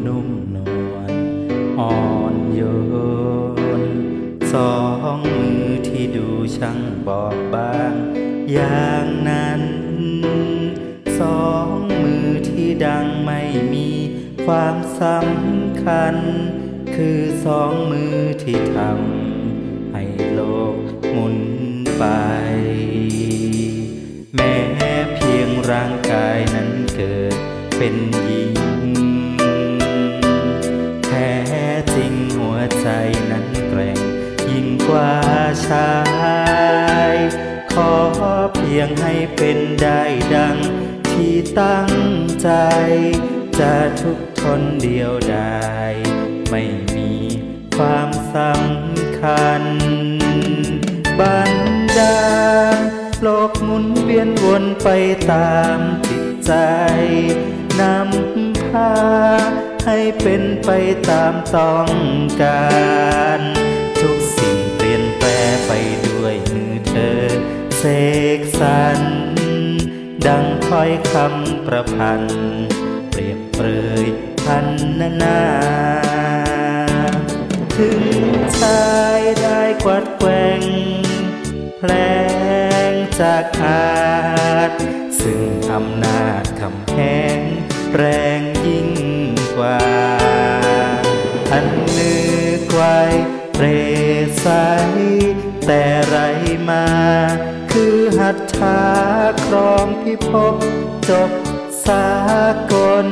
นุ่มนวลอ่อนโยนสองมือที่ดูช่างบอบบางอย่างนั้นสองมือที่ดังไม่มีความสำคัญคือสองมือที่ทำให้โลกหมุนไปแม้เพียงร่างกายนั้นเกิดเป็นหญิงแท้จริงหัวใจนั้นแกร่งยิ่งกว่าชายขอเพียงให้เป็นได้ดังที่ตั้งใจจะทุกทนเดียวดายไม่มีความสำคัญบันดาลโลกหมุนเวียนวนไปตามจิตใจนำพาให้เป็นไปตามต้องการทุกสิ่งเปลี่ยนแปลไปด้วยมือเธอเสกสรรดังถ้อยคำประพันธ์เปรียบเปรยพันนาถึงชายได้กวัดแกว่งแผลงจากอาจซึ่งอำนาจคำแหงแรงยิ่งกว่าอันนึกไว้เปรใสแต่ไรมาคือหัตถาครองพิภพจบสากล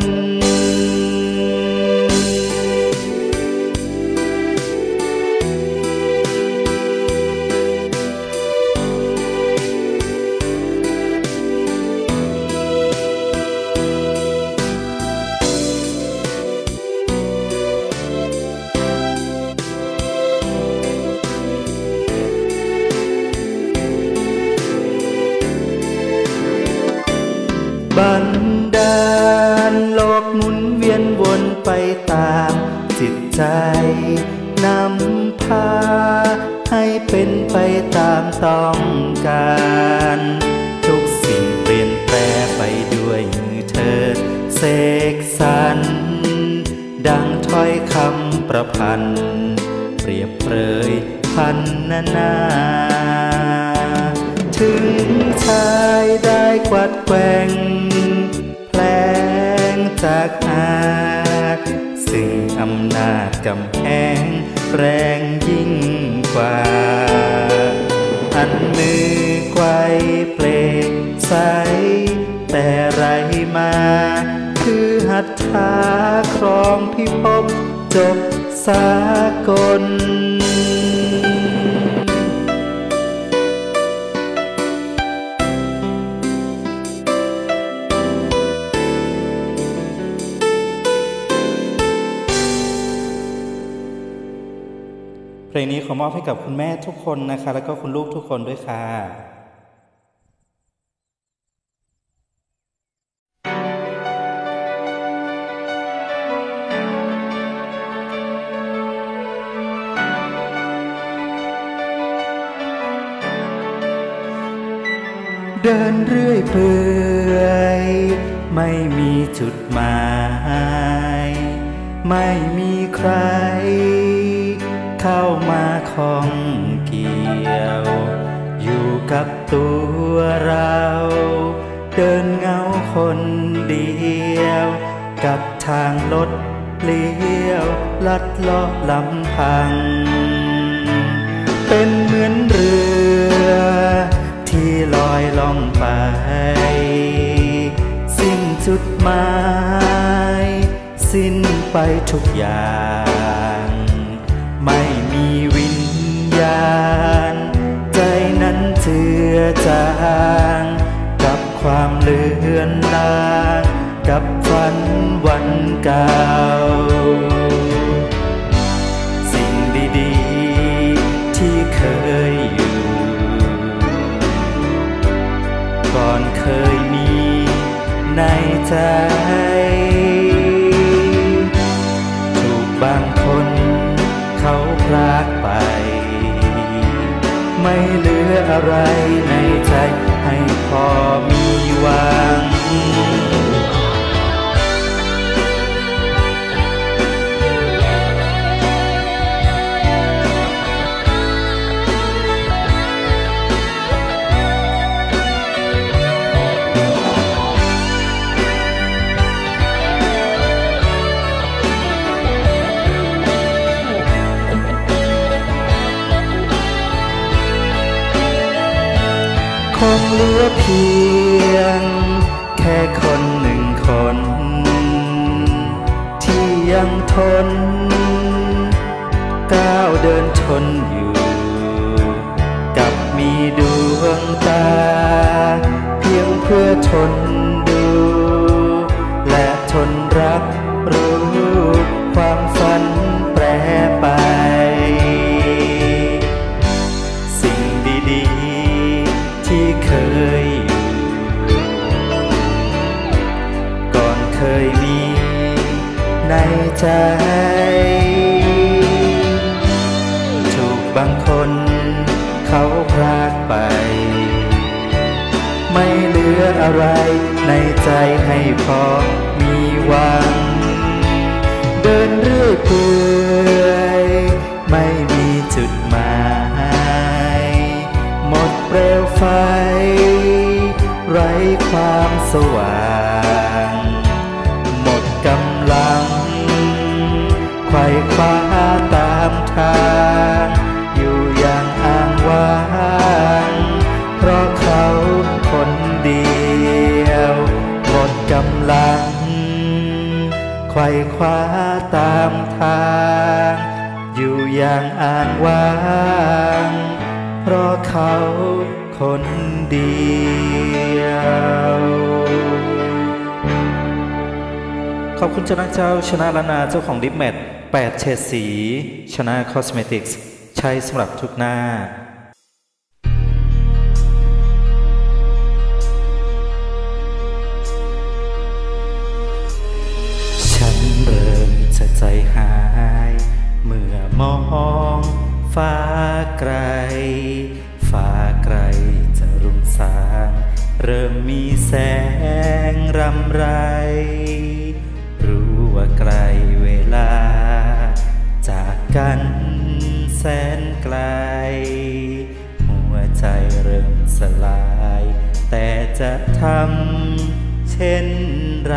บันดาลโลกหมุนเวียนวนไปตามจิตใจนำพาให้เป็นไปตามต้องการทุกสิ่งเปลี่ยนแปลไปด้วยมือเธอเสกสรรดังถ้อยคำประพันธ์เปรียบเปรยพันนาถึงชายได้กวัดแกว่งแผลงจากอาจซึ่งอำนาจกำแพงแรงยิ่งกว่าอันมือไกวเปลกใสแต่ไรมาคือหัตถาครองพิภพจบสากลเพลงนี้ขอมอบให้กับคุณแม่ทุกคนนะคะแล้วก็คุณลูกทุกคนด้วยค่ะเดินเรื่อยเปื่อยไม่มีจุดหมายไม่มีใครเข้ามาข้องเกี่ยวอยู่กับตัวเราเดินเงาคนเดียวกับทางรถเลี้ยวลัดเลาะลำพังเป็นเหมือนเรือที่ลอยล่องไปสิ้นจุดหมายสิ้นไปทุกอย่างไม่มีวิญญาณใจนั้นเจือจางกับความเลือนลางกับฝันวันเก่าสิ่งดีๆที่เคยอยู่ก่อนเคยมีในใจถูกบางคนเขาพรากไปไม่เหลืออะไรในใจให้พอมีหวังคงเหลือเพียงแค่คนหนึ่งคนที่ยังทนก้าวเดินชนอยู่กับมีดวงตาเพียงเพื่อทนดูและทนรับรู้ความฝันแปรไปสิ่งดีๆที่เคยอยู่ก่อนเคยมีในใจถูกบางคนเขาพรากไปไม่เหลืออะไรในใจให้พอมีหวังเดินเรื่อยเปื่อยไม่มีจุดหมายหมดเปลวไฟไร้ความสว่างหมดกำลังไขว่คว้าตามทางอยู่อย่างอ้างว้างเพราะเขาคนเดียวหมดกำลังไขว่คว้าตามทางอยู่อย่างอ้างว้างเพราะเขาคนเดียวขอบคุณเจ้านักเจ้าชนะละนาเจ้าของดิปแมท8 เฉดสีชนะคอสเมติกส์ใช้สำหรับทุกหน้าฉันเริ่มจะใจหายเมื่อมองฟ้าไกลฟ้าไกลจะรุ่งสางเริ่มมีแสงรำไรรู้ว่าไกลเวลาจากกันแสนไกลหัวใจเริ่มสลายแต่จะทำเช่นไร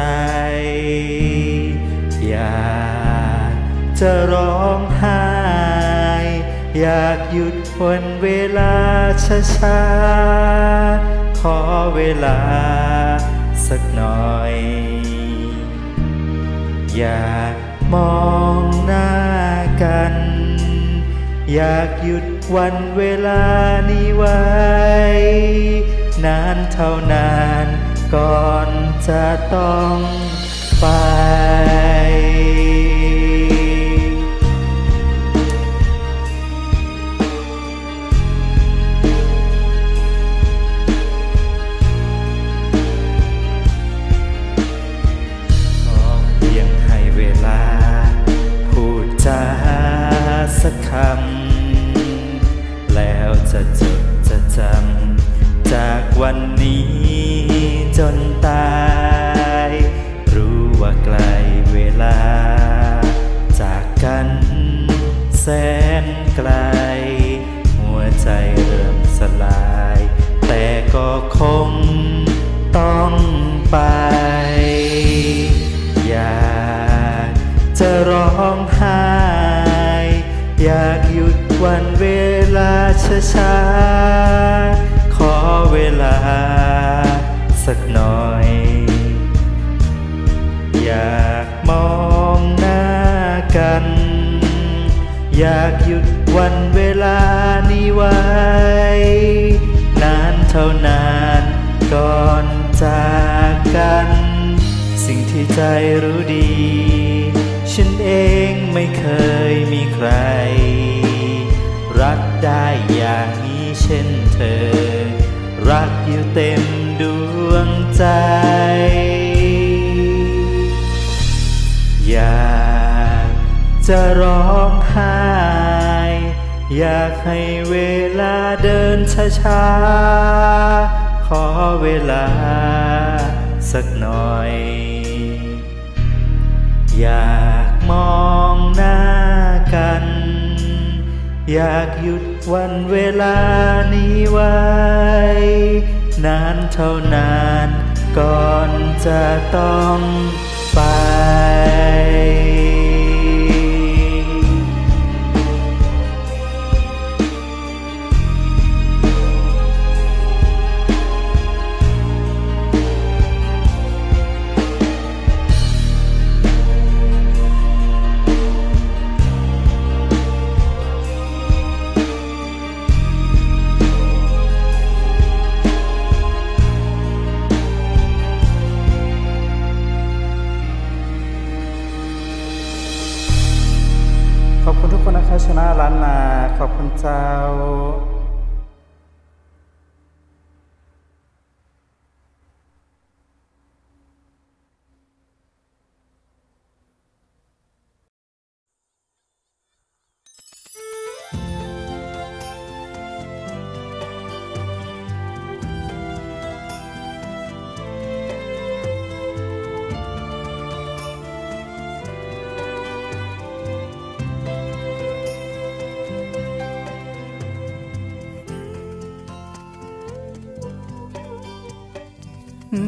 อยากจะร้องไห้อยากหยุดวันเวลาช้าๆขอเวลาสักหน่อยอยากมองหน้ากันอยากหยุดวันเวลานี้ไว้นานเท่านานก่อนจะต้องไปสักคำแล้วจะจดจะจำจากวันนี้จนตายรู้ว่าไกลเวลาจากกันแสนไกลหัวใจเริ่มสลายแต่ก็คงต้องไปอยากจะร้องไห้อยากหยุดวันเวลาช้าๆขอเวลาสักหน่อยอยากมองหน้ากันอยากหยุดวันเวลานี้ไว้นานเท่านานก่อนจากกันสิ่งที่ใจรู้ดีฉันเองไม่เคยมีใครรักได้อย่างนี้เช่นเธอรักอยู่เต็มดวงใจอยากจะร้องไห้อยากให้เวลาเดินช้าๆขอเวลาสักหน่อยอยากมองหน้ากันอยากหยุดวันเวลานี้ไว้นานเท่านานก่อนจะต้องไป ขอื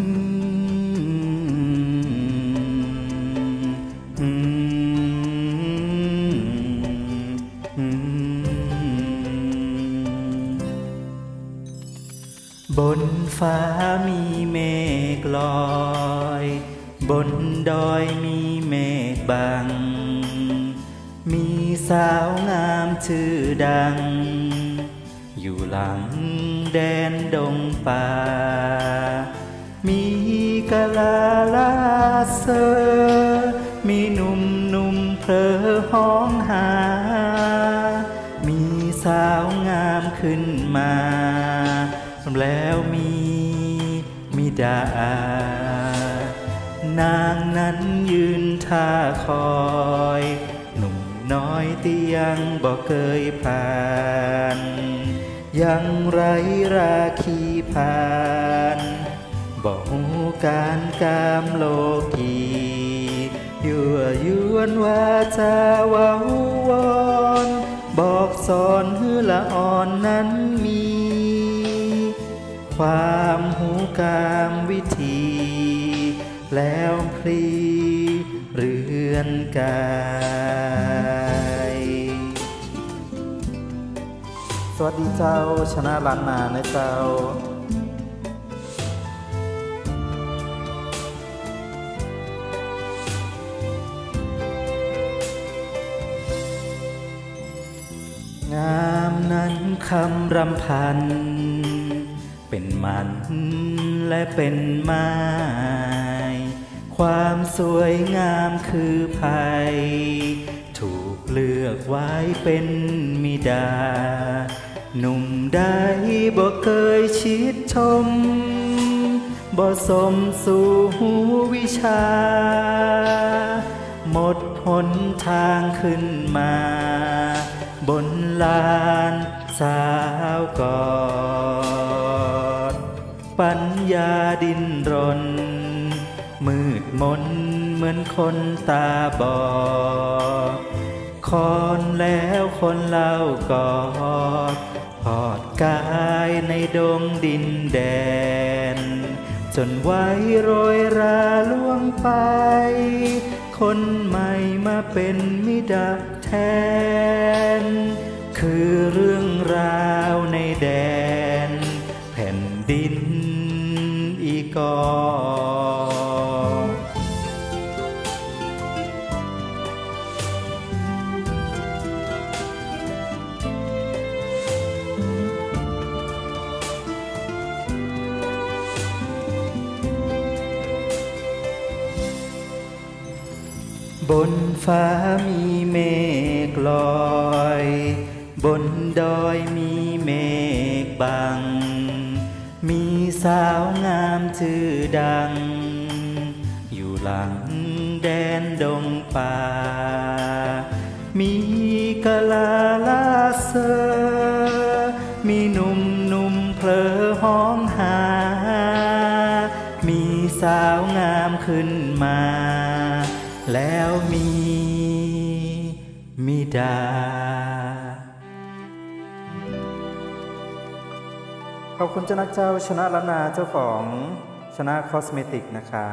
บนฟ้ามีเมฆลอยบนดอยมีเมฆบังมีสาวงามชื่อดังอยู่หลังแดนดงป่ามีกะลาลาเซอมีหนุ่มเพลอห้องหามีสาวงามขึ้นมาแล้วมีดานางนั้นยืนท่าคอยหนุ่มน้อยที่ยังบ่เคยผ่านยังไรราคีผ่านบ่ฮู้การกามโลกียั่วยวนว่าจะเว้าวอนบอกสอนฮือละอ่อนนั้นมีความหูกามวิธีแล้วพลีเรือนกายสวัสดีเจ้าชนะล้านนานะเจ้างามนั้นคำรำพันเป็นมันและเป็นไม้ความสวยงามคือภัยถูกเลือกไว้เป็นมิดาหนุ่มได้บ่เคยชิดชมบ่สมสู่หูวิชาหมดหนทางขึ้นมาบนลานสาวกอดปัญญาดิ้นรนมืดมนเหมือนคนตาบอดคอนแล้วคนเล่ากอดพอดกายในดงดินแดนจนไว้โรยราล่วงไปคนใหม่มาเป็นมิตรแทนคือเรื่องราวในแดนแผ่นดินอีกบนฟ้ามีเมฆลอยบนดอยมีเมฆบังมีสาวงามชื่อดังอยู่หลังแดนดงป่ามีกะลาลาเซอมีหนุ่มเพลอห้องหามีสาวงามขึ้นมาแล้วมีดาขอบคุณเจ้านักเจ้าชนะล้านนาเจ้าของชนะคอสเมติกนะคะ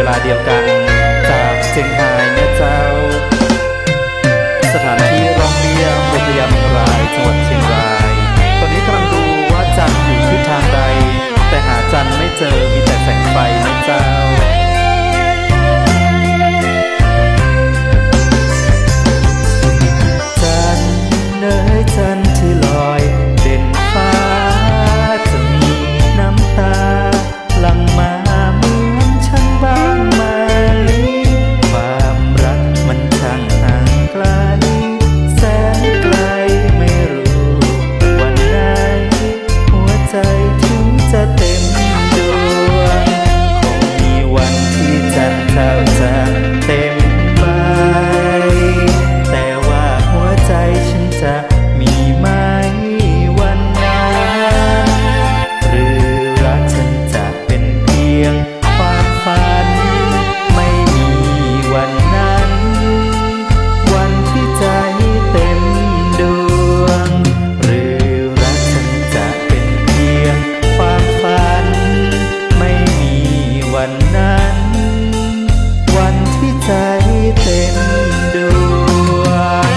ลาเดียวกันจากเชียงรายนะเจ้าสถานที่โรงเรียนโรงพยาบาลรายจังหวัดเชียงรายตอนนี้กำลังดูว่าจันทร์อยู่ทิศทางใดแต่หาจันทร์ไม่เจอมีแต่แสงไฟนะเจ้าจันทร์เอ๋ยจันทร์ที่ลอยเด่นฟ้าจะมีน้ำตาหลั่งมาเหมือนฉันบ้างไหมความรักมันช่างห่างไกลแสนไกลไม่รู้วันไหนหัวใจถึงจะเต็มดวงคงมีวันที่จันทร์เท่าจะเต็มใบแต่ว่าหัวใจฉันจะมีไหมวันนั้นหรือรักฉันจะเป็นเพียงความฝันไม่มีวันนั้นวันที่ใจเต็มดวงหรือรักฉันจะเป็นเพียงความฝันไม่มีวันนั้นวันที่ใจเต็มดวง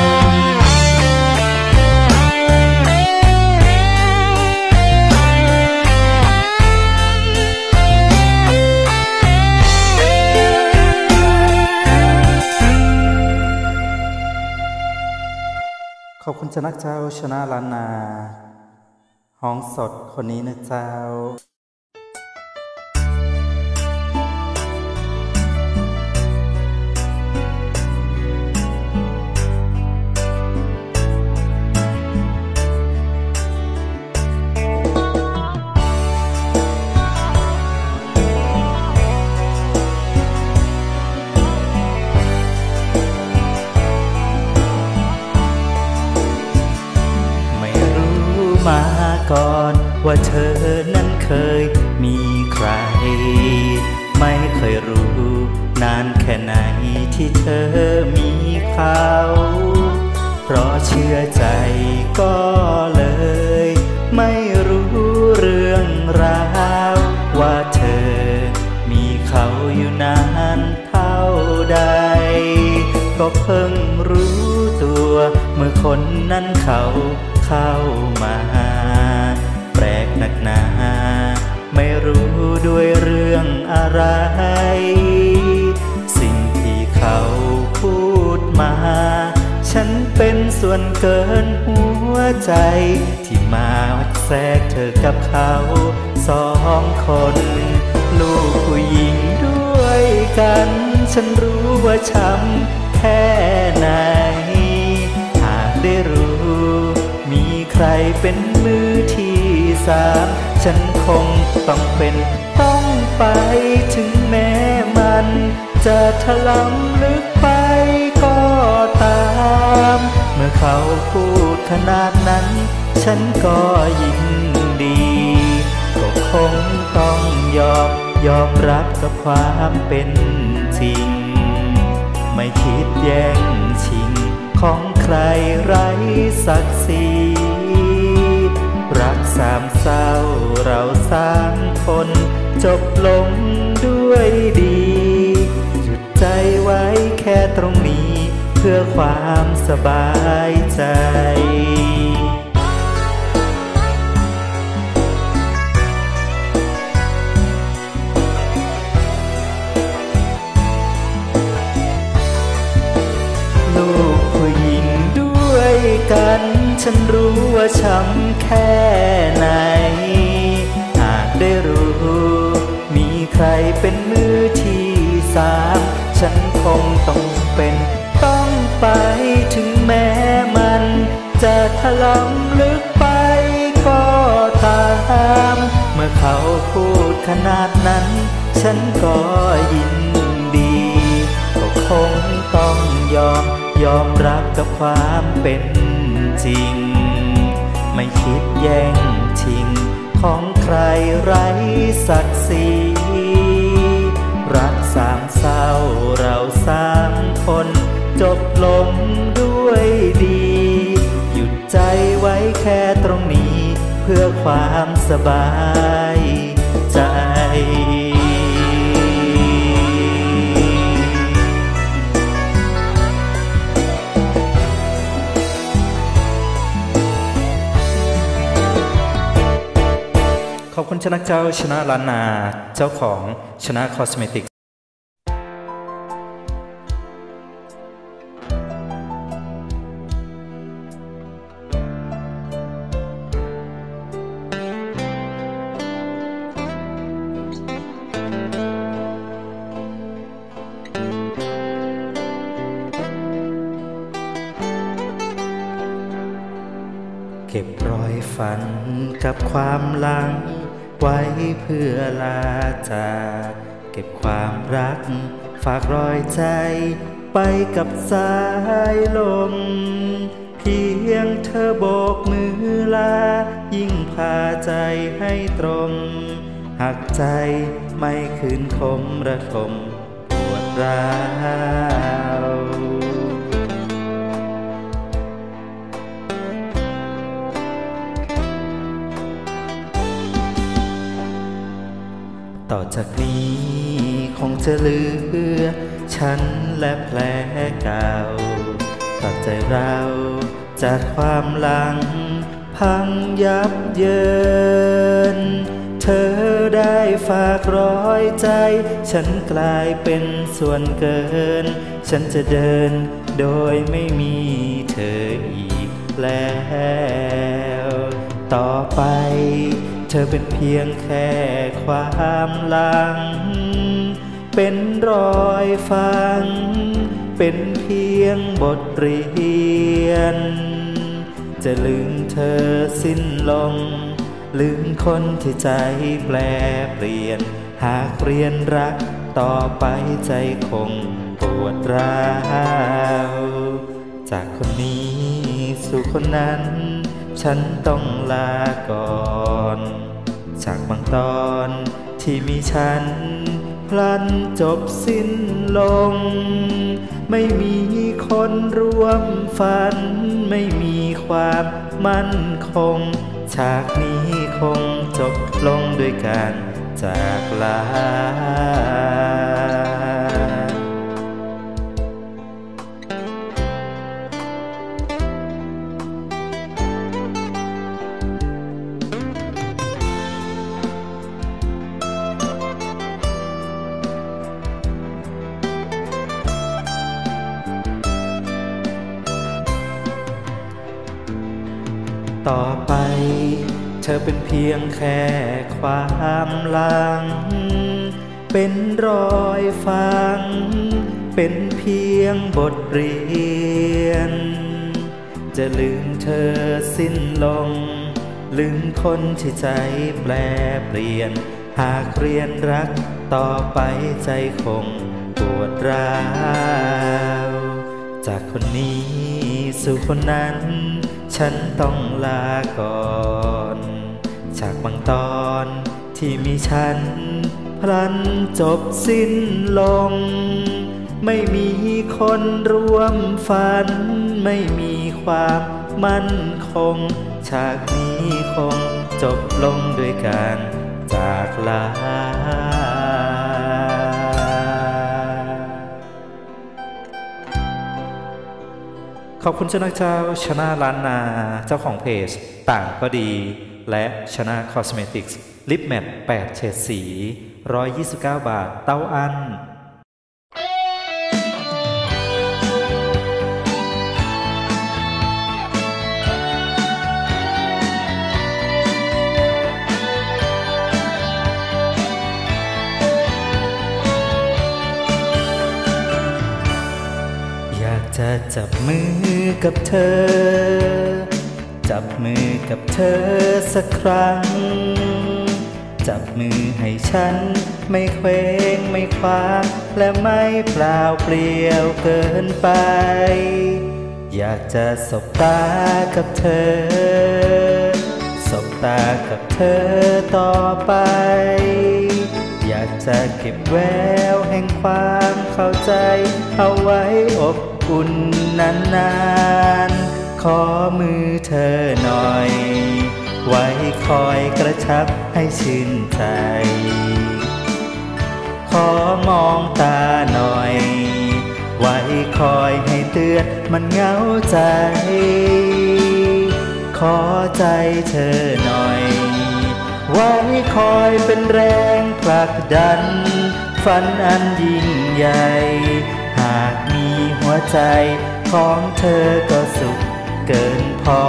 ขอบคุณชนะเจ้าชนะล้านนาห้องสดคนนี้นะเจ้ามาก่อนว่าเธอนั้นเคยมีใครไม่เคยรู้นานแค่ไหนที่เธอมีเขาเพราะเชื่อใจก็เลยไม่รู้เรื่องราวว่าเธอมีเขาอยู่นานเท่าใดก็เพิ่งรู้ตัวเมื่อคนนั้นเขาเข้ามาแปลกหนักหนาไม่รู้ด้วยเรื่องอะไรสิ่งที่เขาพูดมาฉันเป็นส่วนเกินหัวใจที่มาแทรกเธอกับเขาสองคนลูกผู้หญิงด้วยกันฉันรู้ว่าช้ำแค่ไหนหากได้รู้มีใครเป็นมือที่สามฉันคงต้องไปถึงแม้มันจะถลำลึกไปก็ตามเมื่อเขาพูดขนาดนั้นฉันก็ยินดีก็คงต้องยอมรับกับความเป็นจริงไม่คิดแย่งชิงของใครไร้ศักดิ์ศรีรักสามเศร้าเราสามคนจบลงด้วยดีหยุดใจไว้แค่ตรงนี้เพื่อความสบายใจลูกผู้หญิงด้วยกันฉันรู้ว่าช้ำแค่ไหนหากได้รู้มีใครเป็นมือที่สามฉันคงต้องไปถึงแม้มันจะถลำลึกไปก็ตามเมื่อเขาพูดขนาดนั้นฉันก็ยินดีก็คงต้องยอมรับกับความเป็นจริงไม่คิดแย่งชิงของใครไร้ศักดิ์ศรีรักสามเศร้าเราสามคนจบลงด้วยดีหยุดใจไว้แค่ตรงนี้เพื่อความสบายใจขอบคุณชนะเจ้าชนะล้านนาเจ้าของชนะคอสเมติกเก็บรอยฝันกับความหลังไว้เพื่อลาจากเก็บความรักฝากรอยใจไปกับสายลมเพียงเธอโบกมือลายิ่งพาใจให้ตรงหักใจไม่คืนคมระทมปวดร้าวต่อจากนี้คงจะเหลือฉันและแผลเก่าตัดใจเราจากความหลังพังยับเยินเธอได้ฝากรอยใจฉันกลายเป็นส่วนเกินฉันจะเดินโดยไม่มีเธออีกแล้วต่อไปเธอเป็นเพียงแค่ความหลังเป็นรอยฝันเป็นเพียงบทเรียนจะลืมเธอสิ้นลงลืมคนที่ใจแปรเปลี่ยนหากเรียนรักต่อไปใจคงปวดร้าวจากคนนี้สู่คนนั้นฉันต้องลาก่อนจากบางตอนที่มีฉันพลันจบสิ้นลงไม่มีคนร่วมฝันไม่มีความมั่นคงฉากนี้คงจบลงด้วยการจากลาต่อไปเธอเป็นเพียงแค่ความหลังเป็นรอยฝังเป็นเพียงบทเรียนจะลืมเธอสิ้นลงลืมคนที่ใจแปรเปลี่ยนหากเรียนรักต่อไปใจคงปวดร้าวจากคนนี้สู่คนนั้นฉันต้องลาก่อนจากบางตอนที่มีฉันพลันจบสิ้นลงไม่มีคนร่วมฝันไม่มีความมั่นคงฉากนี้คงจบลงด้วยการจากลาขอบคุณเจ้าเจ้าชนะล้านนาเจ้าของเพจต่างก็ดีและชนะคอสเมติกส์ลิปแมท8เฉดสี129 บาทเต้าอั้นจะจับมือกับเธอจับมือกับเธอสักครั้งจับมือให้ฉันไม่เคว้งไม่คว้าและไม่เปล่าเปลี่ยวเกินไปอยากจะสบตากับเธอสบตากับเธอต่อไปอยากจะเก็บแววแห่งความเข้าใจเอาไว้อบอุ่นนานๆขอมือเธอหน่อยไว้คอยกระชับให้ชื่นใจขอมองตาหน่อยไว้คอยให้เตือนมันเหงาใจขอใจเธอหน่อยไว้คอยเป็นแรงผลักดันฝันอันยิ่งใหญ่หากมีหัวใจของเธอก็สุขเกินพอ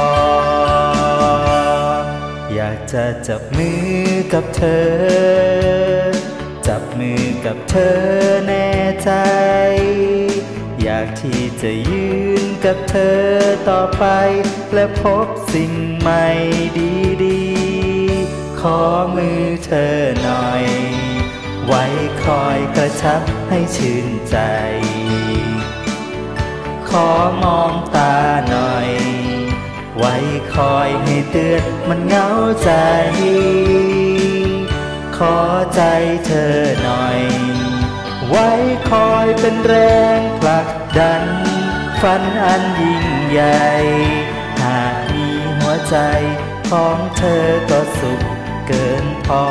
อยากจะจับมือกับเธอจับมือกับเธอแน่ใจอยากที่จะยืนกับเธอต่อไปและพบสิ่งใหม่ดีๆขอมือเธอหน่อยไว้คอยกระชับให้ชื่นใจขอมองตาหน่อยไว้คอยให้เตือนมันเหงาใจขอใจเธอหน่อยไว้คอยเป็นแรงผลักดันฝันอันยิ่งใหญ่หากมีหัวใจของเธอก็สุขเกินพอ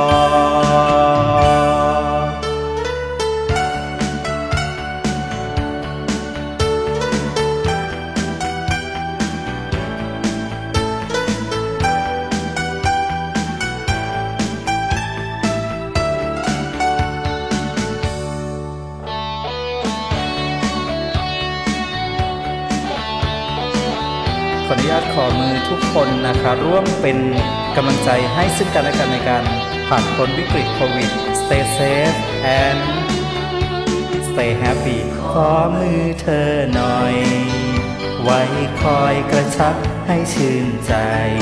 ขออนุญาตขอมือทุกคนนะคะร่วมเป็นกำลังใจให้ซึ่งกันและกันในการผ่านพ้นวิกฤตโควิด Stay safe and stay happy ขอมือเธอหน่อยไว้คอยกระชับให้ชื่นใจ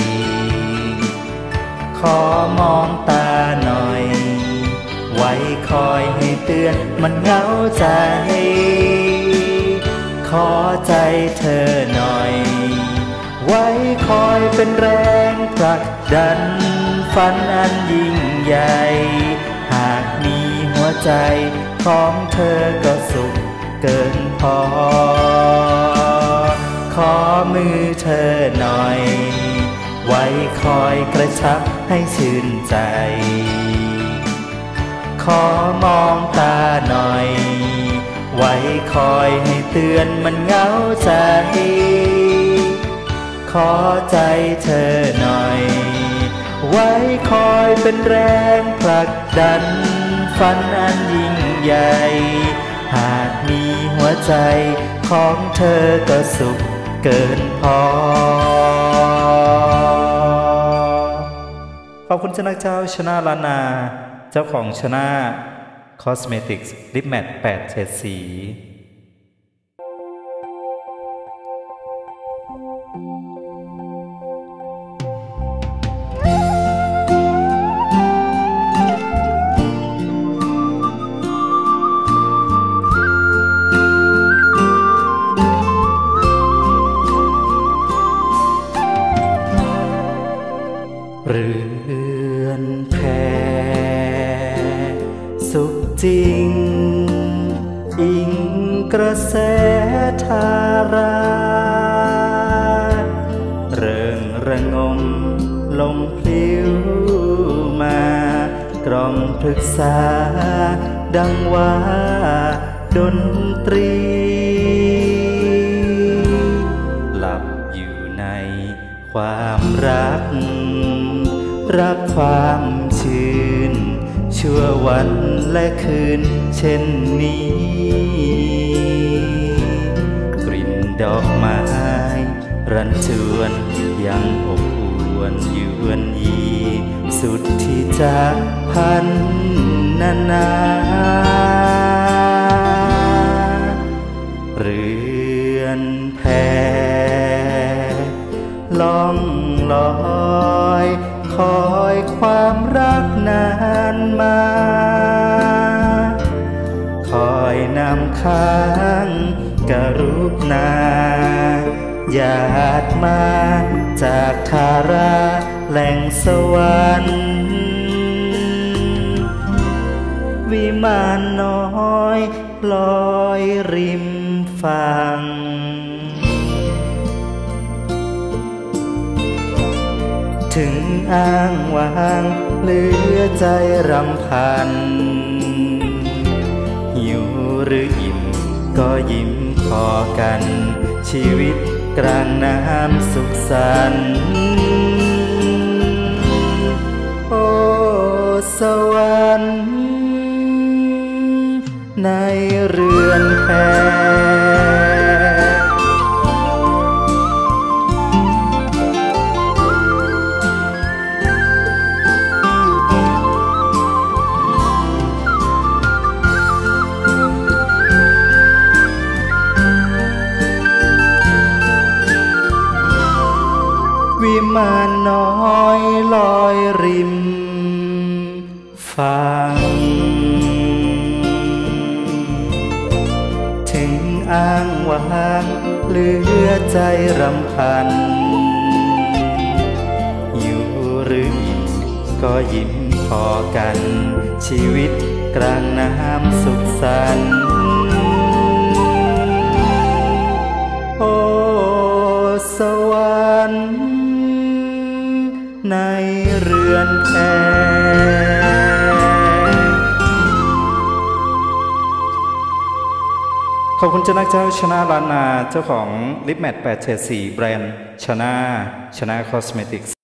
ขอมองตาหน่อยไว้คอยให้เตือนมันเหงาใจขอใจเธอหน่อยไว้คอยเป็นแรงผลักดันฝันอันยิ่งใหญ่หากมีหัวใจของเธอก็สุขเกินพอขอมือเธอหน่อยไว้คอยกระชับให้ชื่นใจขอมองตาหน่อยไว้คอยให้เตือนมันเหงาใจขอใจเธอหน่อยไว้คอยเป็นแรงผลักดันฝันอันยิ่งใหญ่หากมีหัวใจของเธอก็สุขเกินพอขอบคุณชนะเจ้าชนะลานาเจ้าของชนะคอสเมติกส์ลิปแมท8 เฉดสีเรือนแพสุขจริงอิงกระแสธาราเริงระงมลมพลิ้วมากล่อมปรึกษาดังว่าดนตรีหลับอยู่ในความรักความชื่นชั่ววันและคืนเช่นนี้กลิ่นดอกไม้รันจวนยังอบอวนยวนยีสุดที่จะพันนาเรือนแพล่องลอยคอยความรักนานมาคอยนำค้างกรุณาญาติมาจากทาราแหล่งสวรรค์วิมานน้อยลอยริมฝั่งถึงอ้างว้างเหลือใจรำพันหิวหรืออิ่มก็ยิ้มพอกันชีวิตกลางน้ำสุขสันต์อนแพวิมานน้อยลอยริมฝั่งถึงอ้างว้างเหลือใจรำพันอยู่หรือก็ยิ้มพอกันชีวิตกลางน้ำสุขสันต์โอ้สวรรค์ในเรือนแพขอบคุณเจ้านักเจ้าชนะล้านนาเจ้าของลิปแมท8 เฉด 4แบรนด์ชนะคอสเมติกส์